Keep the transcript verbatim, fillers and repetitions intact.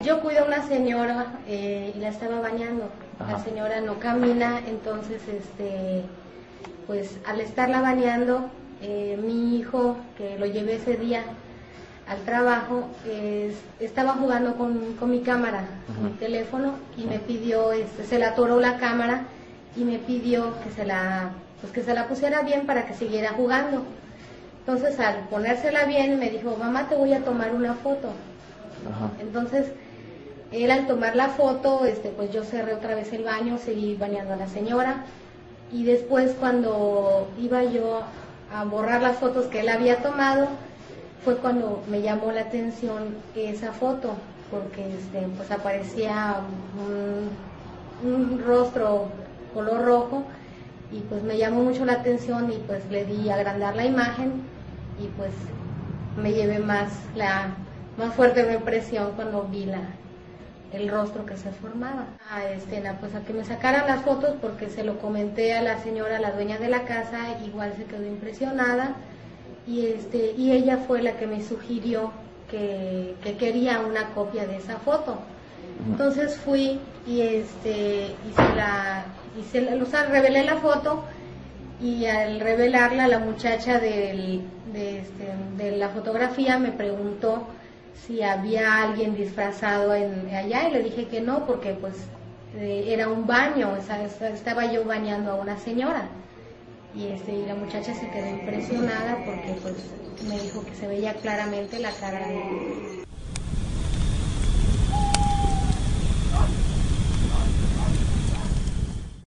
Yo cuido a una señora eh, y la estaba bañando. Ajá. La señora no camina, entonces este pues al estarla bañando, eh, mi hijo, que lo llevé ese día al trabajo, eh, estaba jugando con, con mi cámara, uh-huh. mi teléfono, y me pidió, este, se le atoró la cámara y me pidió que se la, pues que se la pusiera bien para que siguiera jugando. Entonces al ponérsela bien me dijo, mamá, te voy a tomar una foto. Uh-huh. Entonces él al tomar la foto, este, pues yo cerré otra vez el baño, seguí bañando a la señora, y después cuando iba yo a borrar las fotos que él había tomado, fue cuando me llamó la atención esa foto, porque este, pues aparecía un, un rostro color rojo, y pues me llamó mucho la atención, y pues le di a agrandar la imagen, y pues me llevé más, la, más fuerte mi impresión cuando vi la, el rostro que se formaba. A, este, pues a que me sacaran las fotos, porque se lo comenté a la señora, la dueña de la casa, igual se quedó impresionada, y este y ella fue la que me sugirió que, que quería una copia de esa foto. Entonces fui y este y se la y se la, o sea, revelé la foto, y al revelarla la muchacha del, de, este, de la fotografía me preguntó si había alguien disfrazado en, allá, y le dije que no, porque pues eh, era un baño, o sea, estaba yo bañando a una señora. Y, este, y la muchacha se quedó impresionada porque pues me dijo que se veía claramente la cara de